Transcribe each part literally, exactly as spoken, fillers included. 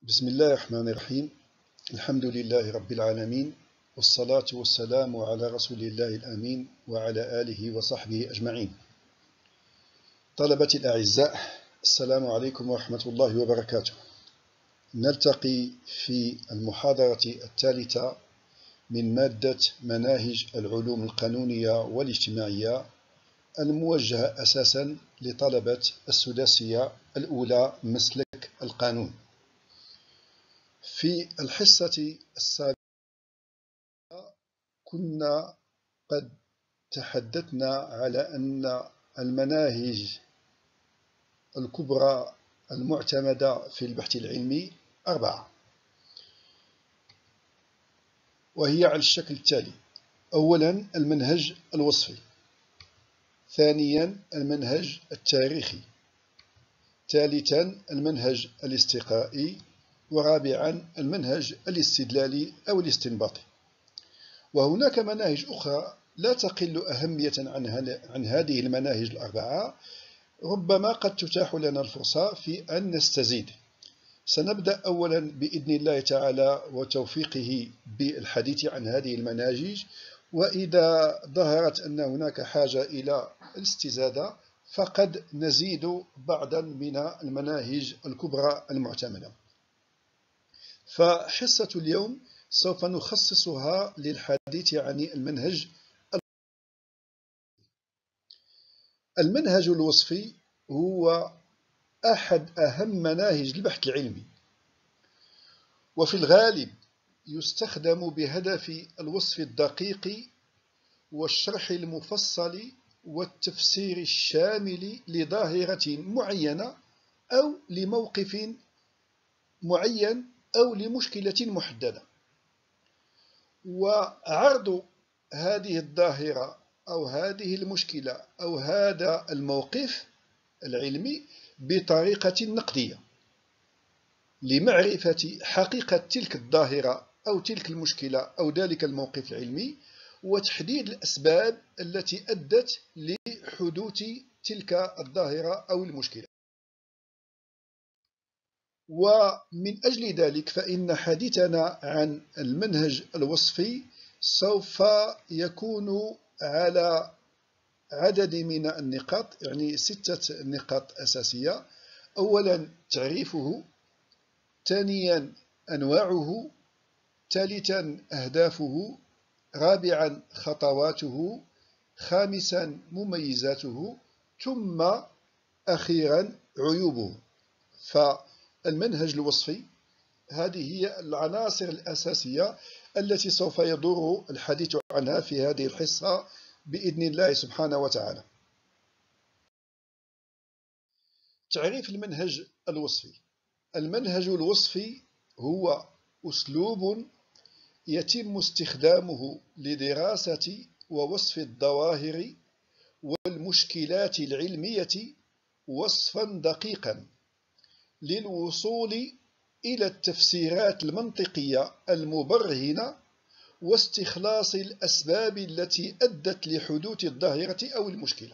بسم الله الرحمن الرحيم. الحمد لله رب العالمين، والصلاة والسلام على رسول الله الأمين وعلى آله وصحبه أجمعين. طلبتي الأعزاء، السلام عليكم ورحمة الله وبركاته. نلتقي في المحاضرة الثالثة من مادة مناهج العلوم القانونية والاجتماعية الموجهة أساسا لطلبة السداسية الأولى مسلك القانون. في الحصة السابقة كنا قد تحدثنا على أن المناهج الكبرى المعتمدة في البحث العلمي أربعة، وهي على الشكل التالي: أولا المنهج الوصفي، ثانيا المنهج التاريخي، ثالثا المنهج الاستقرائي، ورابعا المنهج الاستدلالي أو الاستنباطي. وهناك مناهج أخرى لا تقل أهمية عن, عن هذه المناهج الأربعة، ربما قد تتاح لنا الفرصة في أن نستزيد. سنبدأ أولا بإذن الله تعالى وتوفيقه بالحديث عن هذه المناهج، وإذا ظهرت أن هناك حاجة إلى الاستزادة فقد نزيد بعضا من المناهج الكبرى المعتمدة. فحصة اليوم سوف نخصصها للحديث عن المنهج المنهج الوصفي. هو أحد أهم مناهج البحث العلمي، وفي الغالب يستخدم بهدف الوصف الدقيق والشرح المفصل والتفسير الشامل لظاهرة معينة أو لموقف معين أو لمشكلة محددة، وعرض هذه الظاهرة أو هذه المشكلة أو هذا الموقف العلمي بطريقة نقدية لمعرفة حقيقة تلك الظاهرة أو تلك المشكلة أو ذلك الموقف العلمي، وتحديد الأسباب التي أدت لحدوث تلك الظاهرة أو المشكلة. ومن أجل ذلك فإن حديثنا عن المنهج الوصفي سوف يكون على عدد من النقاط، يعني ستة نقاط أساسية. أولا تعريفه، ثانيا أنواعه، ثالثا أهدافه، رابعا خطواته، خامسا مميزاته، ثم أخيرا عيوبه. فالمنهج الوصفي هذه هي العناصر الأساسية التي سوف يدور الحديث عنها في هذه الحصة بإذن الله سبحانه وتعالى. تعريف المنهج الوصفي: المنهج الوصفي هو أسلوب يتم استخدامه لدراسة ووصف الظواهر والمشكلات العلمية وصفا دقيقا للوصول إلى التفسيرات المنطقية المبرهنة واستخلاص الأسباب التي أدت لحدوث الظاهرة أو المشكلة.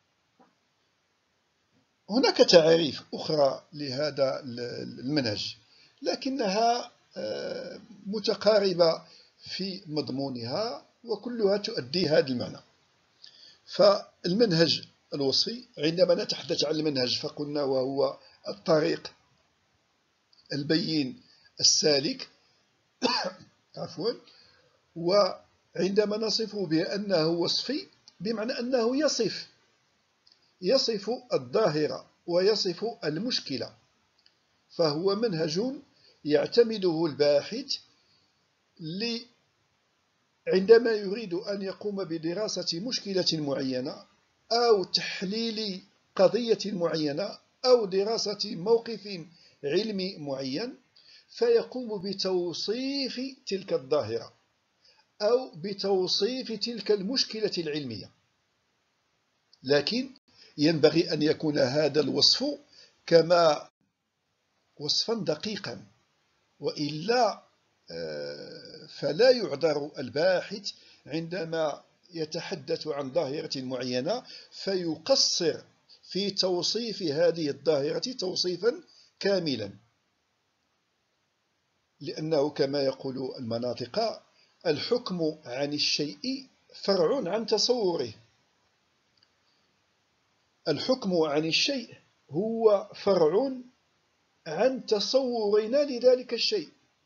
هناك تعريف أخرى لهذا المنهج لكنها متقاربة في مضمونها وكلها تؤدي هذا المعنى. فالمنهج الوصفي، عندما نتحدث عن المنهج فقلنا وهو الطريق البين السالك عفوا، وعندما نصفه بأنه وصفي بمعنى أنه يصف يصف الظاهرة ويصف المشكلة، فهو منهج يعتمده الباحث عندما يريد أن يقوم بدراسة مشكلة معينة أو تحليل قضية معينة أو دراسة موقف علمي معين، فيقوم بتوصيف تلك الظاهرة أو بتوصيف تلك المشكلة العلمية. لكن ينبغي أن يكون هذا الوصف كما وصفا دقيقا، وإلا فلا يعذر الباحث عندما يتحدث عن ظاهرة معينة فيقصر في توصيف هذه الظاهرة توصيفا كاملا. لأنه كما يقول المناطق: الحكم عن الشيء فرع عن تصوره. الحكم عن الشيء هو فرع عن تصورنا لذلك الشيء.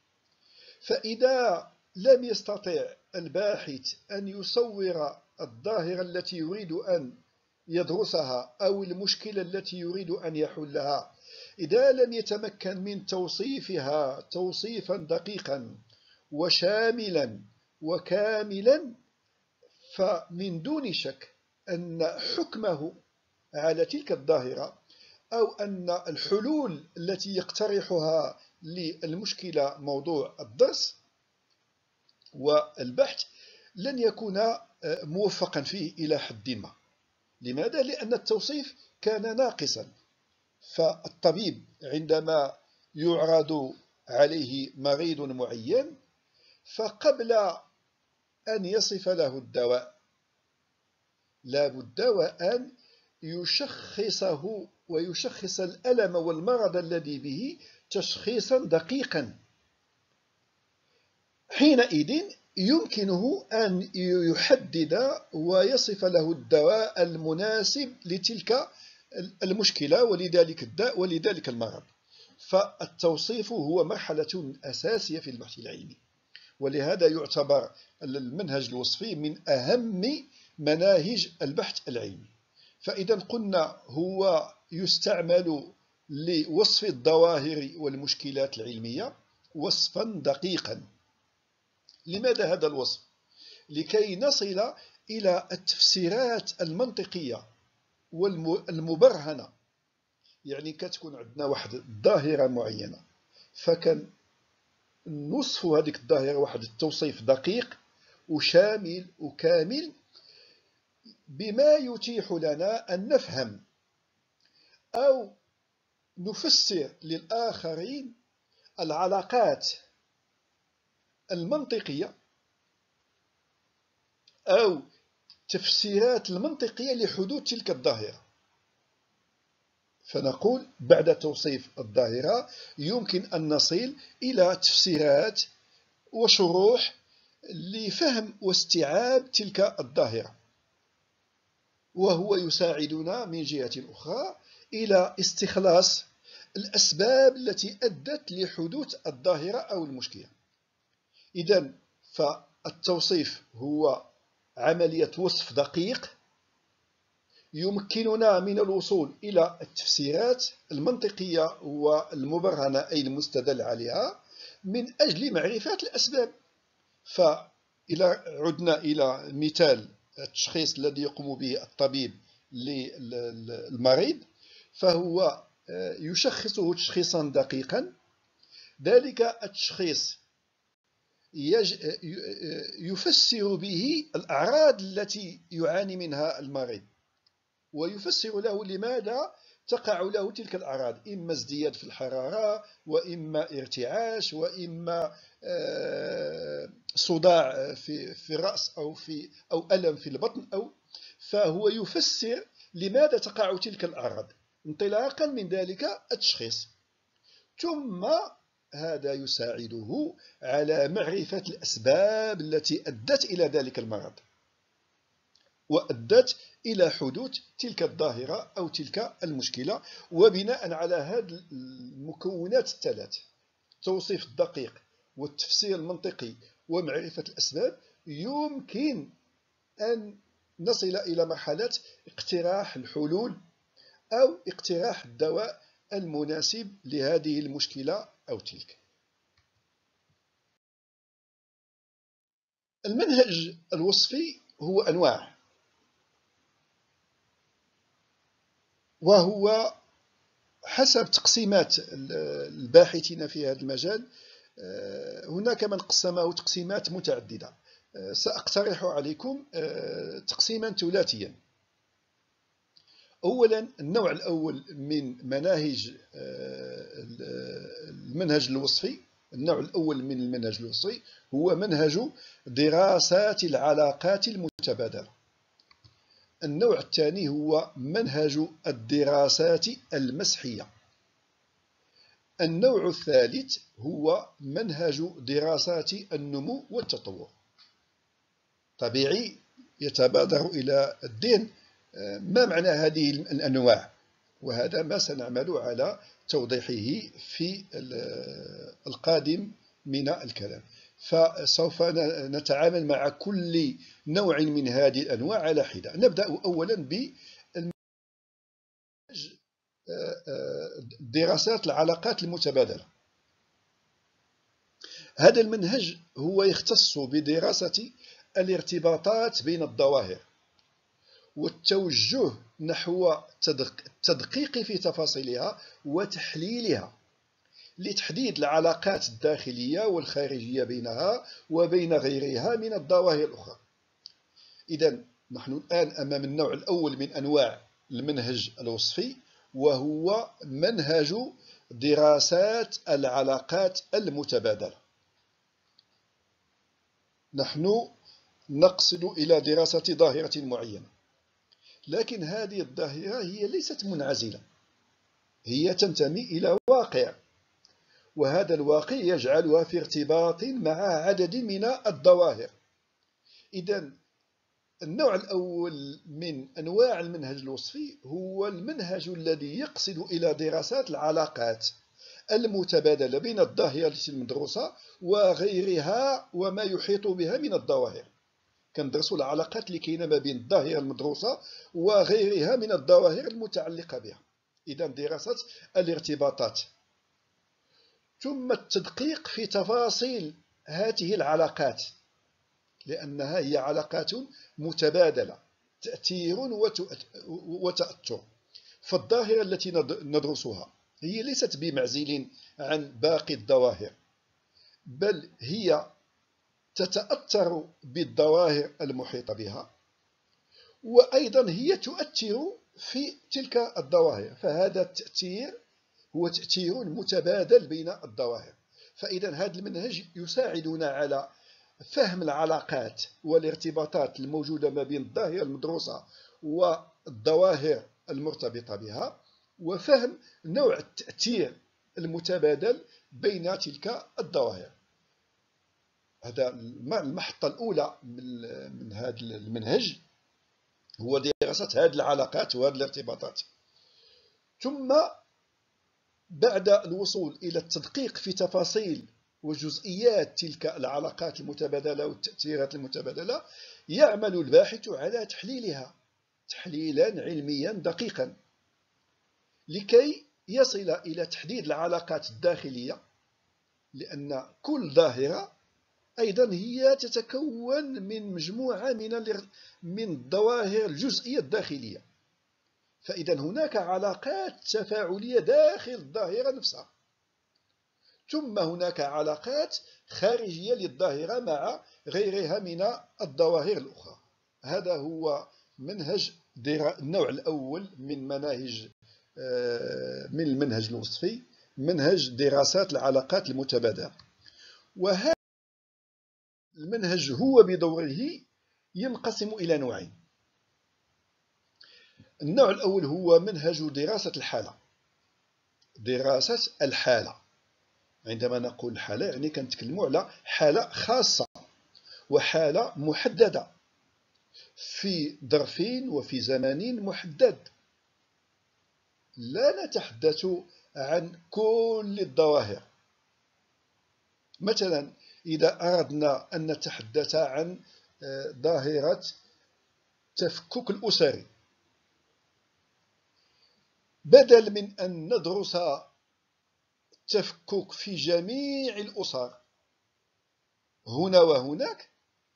فإذا لم يستطع الباحث أن يصور الظاهرة التي يريد أن يدرسها أو المشكلة التي يريد أن يحلها، إذا لم يتمكن من توصيفها توصيفا دقيقا وشاملا وكاملا، فمن دون شك أن حكمه على تلك الظاهرة أو أن الحلول التي يقترحها للمشكلة موضوع الدرس والبحث لن يكون موفقا فيه إلى حد ما. لماذا؟ لأن التوصيف كان ناقصا. فالطبيب عندما يعرض عليه مريض معين، فقبل أن يصف له الدواء لا بد وأن يشخصه ويشخص الألم والمرض الذي به تشخيصا دقيقا. حينئذ يمكنه أن يحدد ويصف له الدواء المناسب لتلك المشكلة ولذلك الداء ولذلك المرض. فالتوصيف هو مرحلة أساسية في البحث العلمي، ولهذا يعتبر المنهج الوصفي من أهم مناهج البحث العلمي. فإذا قلنا هو يستعمل لوصف الظواهر والمشكلات العلمية وصفا دقيقا. لماذا هذا الوصف؟ لكي نصل إلى التفسيرات المنطقية والمبرهنة. يعني كتكون عندنا واحد ظاهرة معينة، فكان نوصف هذيك الظاهرة واحد التوصيف دقيق وشامل وكامل بما يتيح لنا أن نفهم أو نفسر للآخرين العلاقات المنطقية أو تفسيرات المنطقية لحدوث تلك الظاهرة. فنقول بعد توصيف الظاهرة يمكن أن نصل إلى تفسيرات وشروح لفهم واستيعاب تلك الظاهرة، وهو يساعدنا من جهة أخرى إلى استخلاص الأسباب التي أدت لحدوث الظاهرة أو المشكلة. إذن فالتوصيف هو عملية وصف دقيق يمكننا من الوصول إلى التفسيرات المنطقية والمبرهنة أي المستدل عليها من أجل معرفة الأسباب. فإذا عدنا إلى مثال التشخيص الذي يقوم به الطبيب للمريض، فهو يشخصه تشخيصا دقيقا. ذلك التشخيص يفسر به الأعراض التي يعاني منها المريض، ويفسر له لماذا تقع له تلك الأعراض، إما ازدياد في الحرارة، وإما ارتعاش، وإما صداع في في الرأس أو في أو ألم في البطن، أو فهو يفسر لماذا تقع تلك الأعراض انطلاقا من ذلك التشخيص. ثم هذا يساعده على معرفة الأسباب التي أدت إلى ذلك المرض وأدت إلى حدوث تلك الظاهرة أو تلك المشكلة. وبناء على هذه المكونات الثلاث، التوصيف الدقيق والتفسير المنطقي ومعرفة الأسباب، يمكن أن نصل إلى مرحلة اقتراح الحلول أو اقتراح الدواء المناسب لهذه المشكلة أو تلك. المنهج الوصفي هو أنواع، وهو حسب تقسيمات الباحثين في هذا المجال. هناك من قسمه تقسيمات متعددة. سأقترح عليكم تقسيما ثلاثيا. أولا، النوع الأول من مناهج المنهج الوصفي النوع الأول من المنهج الوصفي هو منهج دراسات العلاقات المتبادلة. النوع الثاني هو منهج الدراسات المسحية. النوع الثالث هو منهج دراسات النمو والتطور. طبيعي يتبادر إلى الذهن ما معنى هذه الأنواع، وهذا ما سنعمل على توضيحه في القادم من الكلام. فسوف نتعامل مع كل نوع من هذه الأنواع على حدة. نبدأ أولا بالمنهج دراسات العلاقات المتبادلة. هذا المنهج هو يختص بدراسة الارتباطات بين الظواهر والتوجه نحو التدقيق في تفاصيلها وتحليلها لتحديد العلاقات الداخلية والخارجية بينها وبين غيرها من الظواهر الأخرى. إذن نحن الآن أمام النوع الأول من أنواع المنهج الوصفي، وهو منهج دراسات العلاقات المتبادلة. نحن نقصد إلى دراسة ظاهرة معينة، لكن هذه الظاهرة هي ليست منعزلة، هي تنتمي إلى واقع، وهذا الواقع يجعلها في ارتباط مع عدد من الظواهر. إذن النوع الأول من أنواع المنهج الوصفي هو المنهج الذي يقصد إلى دراسات العلاقات المتبادلة بين الظاهرة المدروسة وغيرها وما يحيط بها من الظواهر. كندرسوا العلاقات اللي كاينه ما بين الظاهرة المدروسة وغيرها من الظواهر المتعلقة بها. إذن دراسة الارتباطات، ثم التدقيق في تفاصيل هذه العلاقات، لأنها هي علاقات متبادلة، تأثير وتأثر. فالظاهرة التي ندرسها هي ليست بمعزل عن باقي الظواهر، بل هي تتأثر بالظواهر المحيطة بها، وأيضا هي تؤثر في تلك الظواهر، فهذا التأثير هو تأثير متبادل بين الظواهر. فإذا هذا المنهج يساعدنا على فهم العلاقات والارتباطات الموجودة ما بين الظاهرة المدروسة والظواهر المرتبطة بها، وفهم نوع التأثير المتبادل بين تلك الظواهر. هذا المحطة الأولى من هذا المنهج، هو دراسة هذه العلاقات وهذه الارتباطات. ثم بعد الوصول إلى التدقيق في تفاصيل وجزئيات تلك العلاقات المتبادلة والتأثيرات المتبادلة، يعمل الباحث على تحليلها تحليلا علميا دقيقا لكي يصل إلى تحديد العلاقات الداخلية، لأن كل ظاهرة أيضا هي تتكون من مجموعة من من الظواهر الجزئية الداخلية. فإذا هناك علاقات تفاعلية داخل الظاهرة نفسها، ثم هناك علاقات خارجية للظاهرة مع غيرها من الظواهر الأخرى. هذا هو منهج النوع الأول من مناهج من المنهج الوصفي، منهج دراسات العلاقات المتبادلة. وهذا المنهج هو بدوره ينقسم إلى نوعين. النوع الأول هو منهج دراسة الحالة. دراسة الحالة، عندما نقول الحالة يعني كنتكلموا على حالة خاصة وحالة محددة في ظرف وفي زمان محدد. لا نتحدث عن كل الظواهر. مثلا إذا أردنا أن نتحدث عن ظاهرة تفكك الأسري، بدل من أن ندرس التفكك في جميع الأسر هنا وهناك،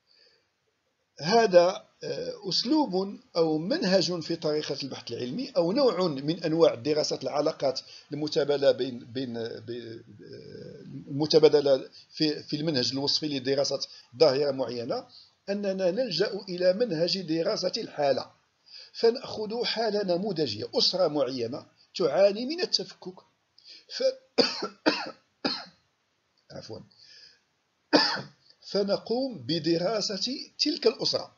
هذا أسلوب أو منهج في طريقة البحث العلمي، أو نوع من أنواع دراسة العلاقات المتبادلة بين بين المتبادلة في في المنهج الوصفي لدراسة ظاهرة معينة، أننا نلجأ إلى منهج دراسة الحالة. فنأخذ حالة نموذجية، أسرة معينة تعاني من التفكك، ف... عفوا فنقوم بدراسة تلك الأسرة،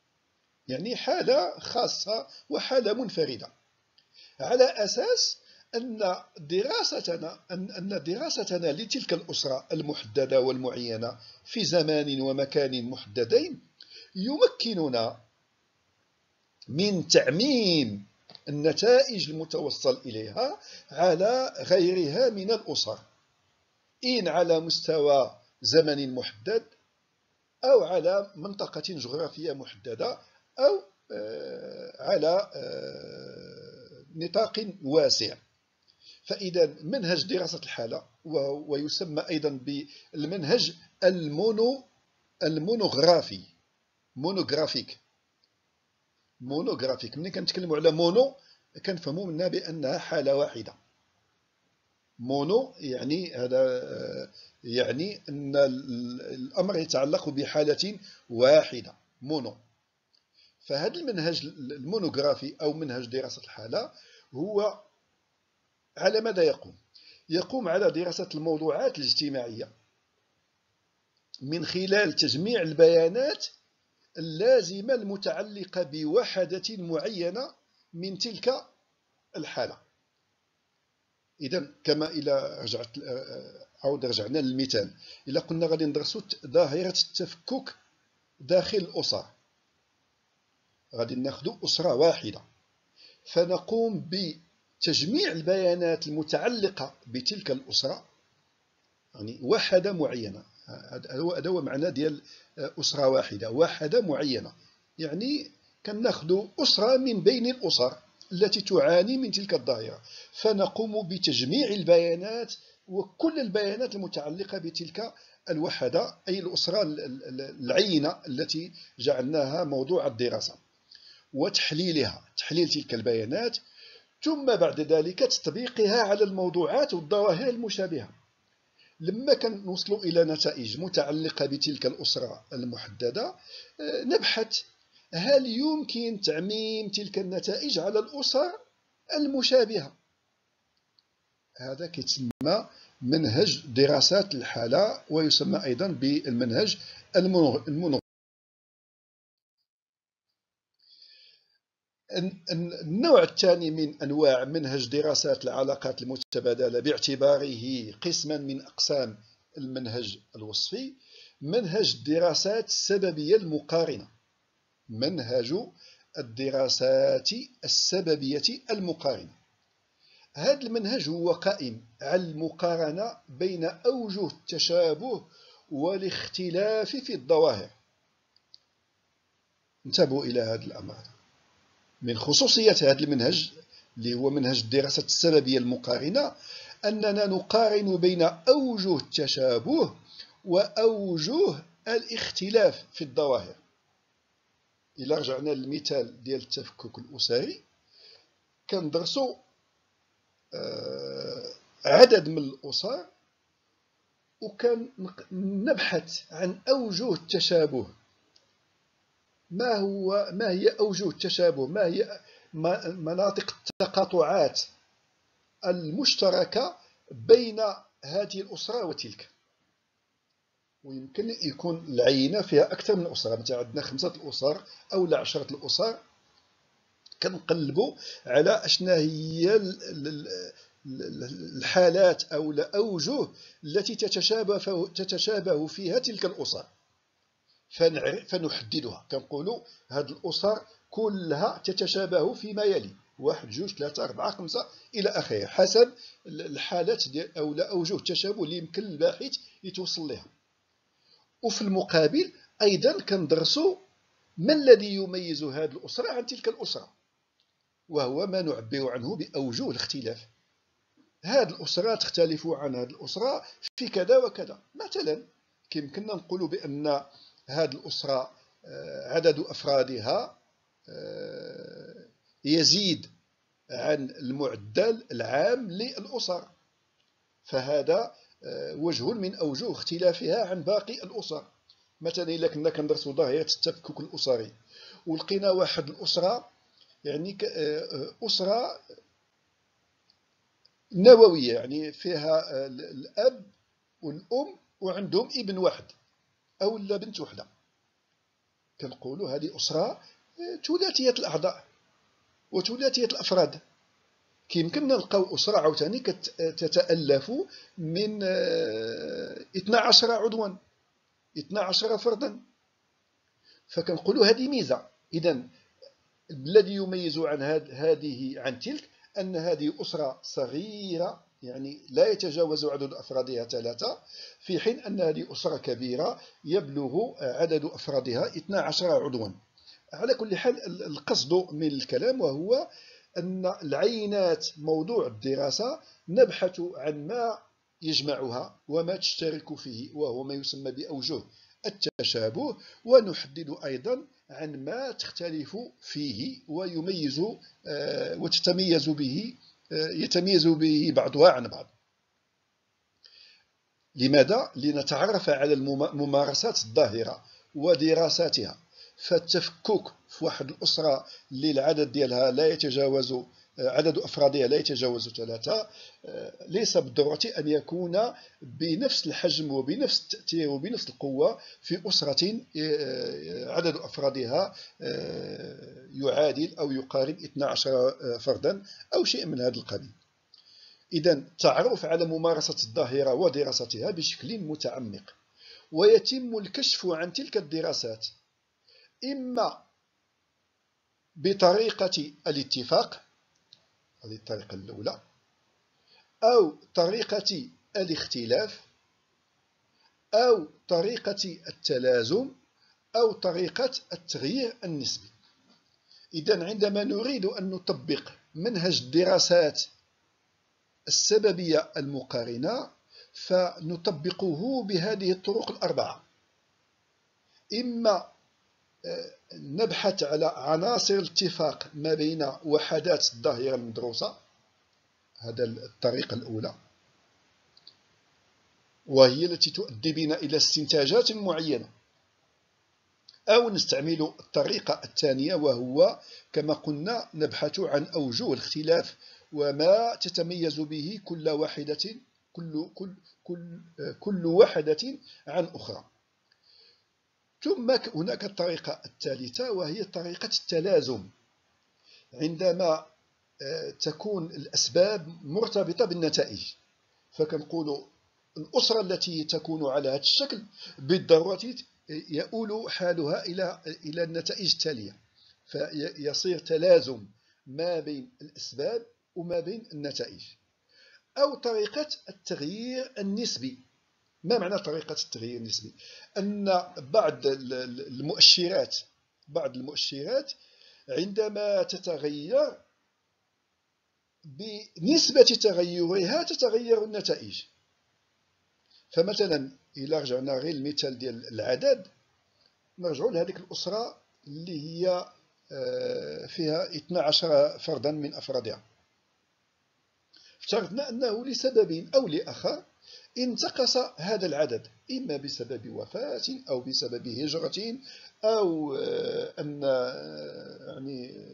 يعني حالة خاصة وحالة منفردة، على أساس أن دراستنا أن أن دراستنا لتلك الأسرة المحددة والمعينة في زمان ومكان محددين يمكننا من تعميم النتائج المتوصل إليها على غيرها من الأسر، إن على مستوى زمن محدد أو على منطقة جغرافية محددة أو على نطاق واسع. فإذا منهج دراسة الحالة ويسمى أيضا بالمنهج المونو المونوغرافي مونوغرافيك مونوغرافيك ملي كنتكلموا على مونو كنفهموا منها بأنها حالة واحدة. مونو يعني هذا يعني أن الأمر يتعلق بحالة واحدة مونو. فهذا المنهج المونوغرافي أو منهج دراسة الحالة هو على ماذا يقوم؟ يقوم على دراسة الموضوعات الاجتماعية من خلال تجميع البيانات اللازمة المتعلقة بوحدة معينة من تلك الحالة. إذا كما إلى رجعت عود رجعنا للمثال، إلا قلنا غادي ندرسوا ظاهرة التفكك داخل الأسر، غادي ناخذ أسرة واحدة فنقوم بتجميع البيانات المتعلقة بتلك الأسرة، يعني وحدة معينة. هذا هو معنى ديال أسرة واحدة، وحدة معينة، يعني كناخذ أسرة من بين الأسر التي تعاني من تلك الظاهرة، فنقوم بتجميع البيانات وكل البيانات المتعلقة بتلك الوحدة أي الأسرة العينة التي جعلناها موضوع الدراسة، وتحليلها، تحليل تلك البيانات، ثم بعد ذلك تطبيقها على الموضوعات والظواهر المشابهة. لما كنوصلوا إلى نتائج متعلقة بتلك الأسرة المحددة نبحث هل يمكن تعميم تلك النتائج على الأسر المشابهة. هذا كيتسمى منهج دراسات الحالة ويسمى أيضا بالمنهج المونو. النوع الثاني من أنواع منهج دراسات العلاقات المتبادلة باعتباره قسما من أقسام المنهج الوصفي، منهج الدراسات السببية المقارنة. منهج الدراسات السببية المقارنة، هذا المنهج هو قائم على المقارنة بين أوجه التشابه والاختلاف في الظواهر. انتبهوا إلى هذا الأمر. من خصوصيات هذا المنهج اللي هو منهج الدراسة السببية المقارنة أننا نقارن بين أوجه التشابه وأوجه الاختلاف في الظواهر. إلا رجعنا للمثال ديال التفكك الأسري كندرسوا عدد من الأسر وكان نبحث عن أوجه التشابه. ما هو ما هي أوجه التشابه؟ ما هي مناطق التقاطعات المشتركة بين هذه الأسرة وتلك؟ ويمكن يكون العينة فيها أكثر من أسرة، مثلا عندنا خمسة الأسر أو لا عشرة الأسر، كنقلبوا على أشنا هي الحالات أو الأوجه التي تتشابه تتشابه فيها تلك الأسر، فنحددها. كنقولوا هذه الأسر كلها تتشابه فيما يلي: واحد جوج ثلاثة أربعة خمسة إلى آخره، حسب الحالات ديال أو أوجه التشابه اللي يمكن الباحث يتوصل لها. وفي المقابل أيضا كندرسوا ما الذي يميز هذه الأسرة عن تلك الأسرة، وهو ما نعبر عنه بأوجه الاختلاف. هذه الأسرة تختلف عن هذه الأسرة في كذا وكذا. مثلا يمكننا نقول بأن هذه الأسرة عدد أفرادها يزيد عن المعدل العام للأسر، فهذا وجه من أوجه اختلافها عن باقي الأسر. مثلا إلا كنا كندرسوا ظاهرة التفكك الأسري ولقينا واحد الأسرة يعني أسرة نووية، يعني فيها الأب والأم وعندهم ابن واحد أو لا بنت وحدة، كنقولوا هذه أسرة ثلاثية الأعضاء وثلاثية الأفراد. كيمكننا نلقاو أسرة عاوتاني كتتألف من اثنا عشر عضوا، اثنا عشر فردا، فكنقولوا هذه ميزة. إذا الذي يميز عن هذه عن تلك أن هذه أسرة صغيرة، يعني لا يتجاوز عدد أفرادها ثلاثة، في حين أن هذه أسرة كبيرة يبلغ عدد أفرادها اثنا عشر عضوا. على كل حال القصد من الكلام وهو أن العينات موضوع الدراسة نبحث عن ما يجمعها وما تشترك فيه، وهو ما يسمى بأوجه التشابه، ونحدد أيضا عن ما تختلف فيه ويميز وتتميز به يتميز به بعضها عن بعض. لماذا؟ لنتعرف على الممارسات الظاهرة ودراساتها. فالتفكك في واحد الأسرة اللي العدد ديالها لا يتجاوز عدد أفرادها لا يتجاوز ثلاثة، ليس بالضرورة أن يكون بنفس الحجم وبنفس التأثير وبنفس القوة في أسرة عدد أفرادها يعادل أو يقارب اثنا عشر فردا أو شيء من هذا القبيل. إذا التعرف على ممارسة الظاهرة ودراستها بشكل متعمق، ويتم الكشف عن تلك الدراسات إما بطريقة الاتفاق، هذه الطريقة الأولى، أو طريقة الاختلاف، أو طريقة التلازم، أو طريقة التغيير النسبي. إذن عندما نريد أن نطبق منهج الدراسات السببية المقارنة فنطبقه بهذه الطرق الأربعة: إما نبحث على عناصر الاتفاق ما بين وحدات الظاهرة المدروسة، هذا الطريقة الأولى، وهي التي تؤدي بنا إلى استنتاجات معينة، أو نستعمل الطريقة الثانية وهو كما قلنا نبحث عن أوجه الاختلاف وما تتميز به كل واحدة كل كل كل كل واحدة عن أخرى. ثم هناك الطريقة الثالثة وهي طريقة التلازم، عندما تكون الأسباب مرتبطة بالنتائج، فكنقول الأسرة التي تكون على هذا الشكل بالضرورة يؤول حالها إلى إلى النتائج التالية، فيصير تلازم ما بين الأسباب وما بين النتائج. أو طريقة التغيير النسبي. ما معنى طريقة التغيير النسبي؟ أن بعض المؤشرات بعض المؤشرات عندما تتغير بنسبة تغيرها تتغير النتائج. فمثلا إلا رجعنا غير المثال ديال العدد، نرجعوا لهذيك الأسرة اللي هي فيها اثنا عشر فردا من أفرادها. افترضنا أنه لسبب أو لآخر انتقص هذا العدد، إما بسبب وفاة أو بسبب هجرة أو أن يعني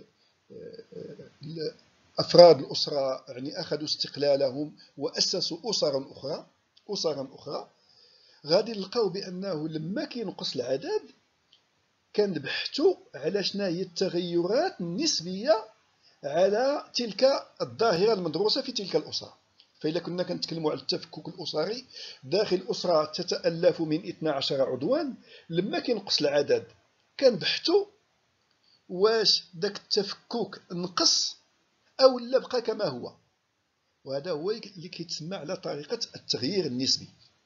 أفراد الأسرة يعني أخذوا استقلالهم وأسسوا أسرا أخرى أسرا أخرى غادي نلقاو بأنه لما كينقص العدد كنبحثوا على شنو هي التغيرات النسبية على تلك الظاهرة المدروسة في تلك الأسرة. فإذا كنا كنتكلموا على التفكك الأسري داخل أسرة تتألف من اثنا عشر عضوا، لما كينقص العدد كنبحثوا واش داك التفكك نقص أو لا بقى كما هو، وهذا هو اللي كيتسمى على طريقة التغيير النسبي.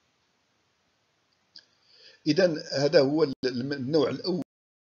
إذن هذا هو النوع الأول.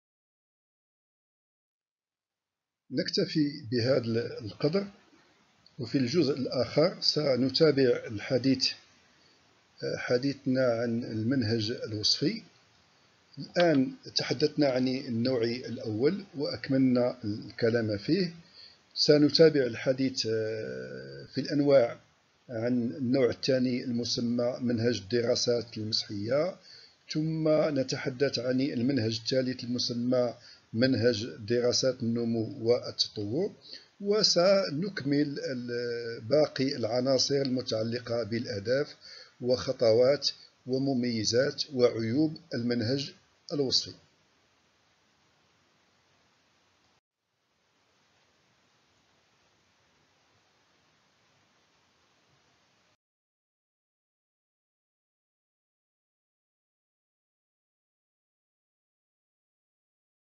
نكتفي بهذا القدر، وفي الجزء الآخر سنتابع الحديث حديثنا عن المنهج الوصفي. الآن تحدثنا عن النوع الأول وأكملنا الكلام فيه. سنتابع الحديث في الأنواع عن النوع الثاني المسمى منهج الدراسات المسحية، ثم نتحدث عن المنهج الثالث المسمى منهج دراسات النمو والتطور، وسنكمل باقي العناصر المتعلقة بالأهداف وخطوات ومميزات وعيوب المنهج الوصفي.